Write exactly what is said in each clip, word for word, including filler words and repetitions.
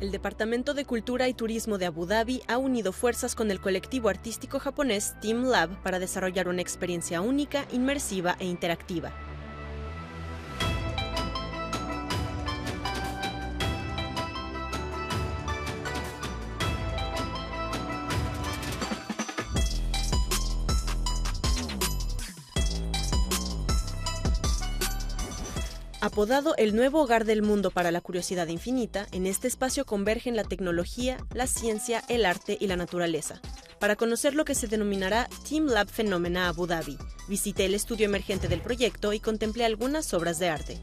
El Departamento de Cultura y Turismo de Abu Dhabi ha unido fuerzas con el colectivo artístico japonés TeamLab para desarrollar una experiencia única, inmersiva e interactiva. Apodado el nuevo hogar del mundo para la curiosidad infinita, en este espacio convergen la tecnología, la ciencia, el arte y la naturaleza. Para conocer lo que se denominará TeamLab Phenomena Abu Dhabi, visité el estudio emergente del proyecto y contemplé algunas obras de arte.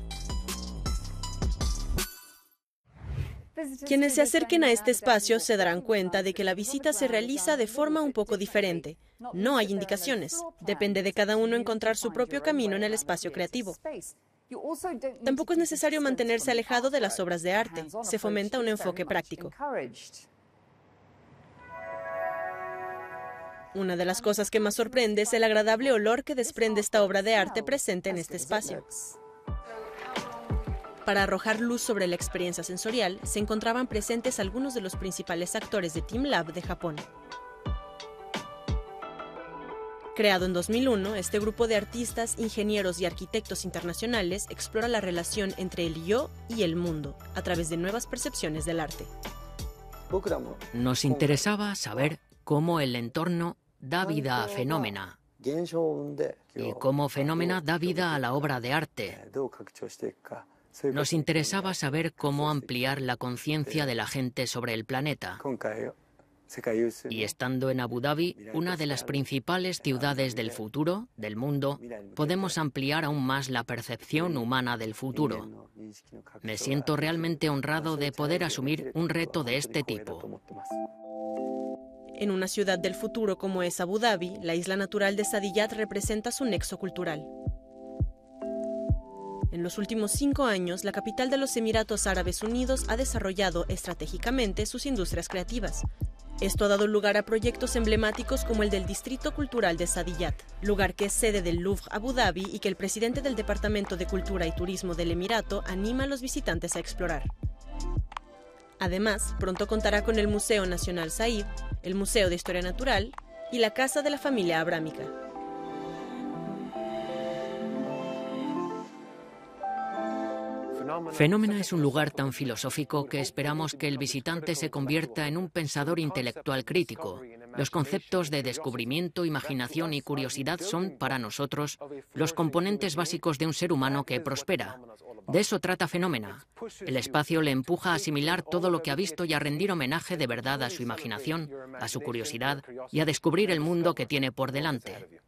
Quienes se acerquen a este espacio se darán cuenta de que la visita se realiza de forma un poco diferente. No hay indicaciones, depende de cada uno encontrar su propio camino en el espacio creativo. Tampoco es necesario mantenerse alejado de las obras de arte, se fomenta un enfoque práctico. Una de las cosas que más sorprende es el agradable olor que desprende esta obra de arte presente en este espacio. Para arrojar luz sobre la experiencia sensorial, se encontraban presentes algunos de los principales actores de TeamLab de Japón. Creado en dos mil uno, este grupo de artistas, ingenieros y arquitectos internacionales explora la relación entre el yo y el mundo a través de nuevas percepciones del arte. Nos interesaba saber cómo el entorno da vida a Phenomena y cómo Phenomena da vida a la obra de arte. Nos interesaba saber cómo ampliar la conciencia de la gente sobre el planeta. Y estando en Abu Dhabi, una de las principales ciudades del futuro, del mundo, podemos ampliar aún más la percepción humana del futuro. Me siento realmente honrado de poder asumir un reto de este tipo. En una ciudad del futuro como es Abu Dhabi, la isla natural de Saadiyat representa su nexo cultural. En los últimos cinco años, la capital de los Emiratos Árabes Unidos ha desarrollado estratégicamente sus industrias creativas. Esto ha dado lugar a proyectos emblemáticos como el del Distrito Cultural de Saadiyat, lugar que es sede del Louvre Abu Dhabi y que el presidente del Departamento de Cultura y Turismo del Emirato anima a los visitantes a explorar. Además, pronto contará con el Museo Nacional Said, el Museo de Historia Natural y la Casa de la Familia Abrámica. Phenomena es un lugar tan filosófico que esperamos que el visitante se convierta en un pensador intelectual crítico. Los conceptos de descubrimiento, imaginación y curiosidad son, para nosotros, los componentes básicos de un ser humano que prospera. De eso trata Phenomena. El espacio le empuja a asimilar todo lo que ha visto y a rendir homenaje de verdad a su imaginación, a su curiosidad y a descubrir el mundo que tiene por delante.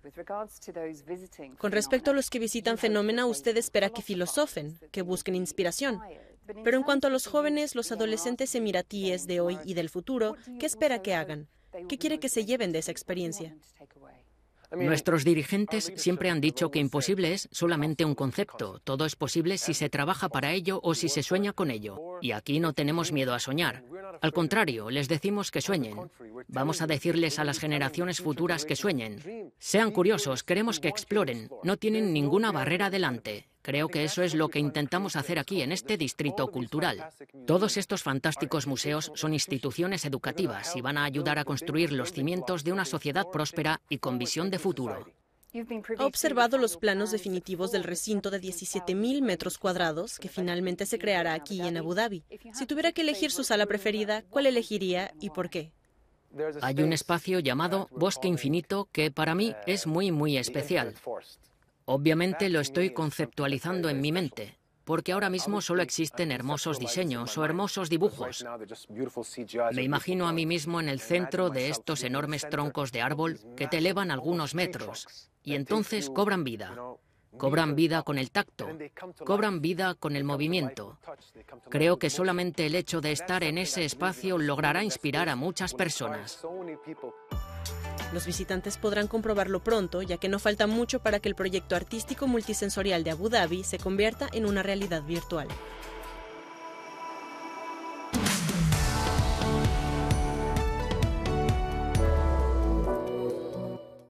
Con respecto a los que visitan Phenomena, usted espera que filosofen, que busquen inspiración. Pero en cuanto a los jóvenes, los adolescentes emiratíes de hoy y del futuro, ¿qué espera que hagan? ¿Qué quiere que se lleven de esa experiencia? Nuestros dirigentes siempre han dicho que imposible es solamente un concepto. Todo es posible si se trabaja para ello o si se sueña con ello. Y aquí no tenemos miedo a soñar. Al contrario, les decimos que sueñen. Vamos a decirles a las generaciones futuras que sueñen. Sean curiosos, queremos que exploren. No tienen ninguna barrera delante. Creo que eso es lo que intentamos hacer aquí en este distrito cultural. Todos estos fantásticos museos son instituciones educativas y van a ayudar a construir los cimientos de una sociedad próspera y con visión de futuro. ¿Ha observado los planos definitivos del recinto de diecisiete mil metros cuadrados que finalmente se creará aquí en Abu Dhabi? Si tuviera que elegir su sala preferida, ¿cuál elegiría y por qué? Hay un espacio llamado Bosque Infinito que para mí es muy, muy especial. Obviamente lo estoy conceptualizando en mi mente, porque ahora mismo solo existen hermosos diseños o hermosos dibujos. Me imagino a mí mismo en el centro de estos enormes troncos de árbol que te elevan algunos metros, y entonces cobran vida. Cobran vida con el tacto, cobran vida con el movimiento. Creo que solamente el hecho de estar en ese espacio logrará inspirar a muchas personas. Los visitantes podrán comprobarlo pronto, ya que no falta mucho para que el proyecto artístico multisensorial de Abu Dhabi se convierta en una realidad virtual.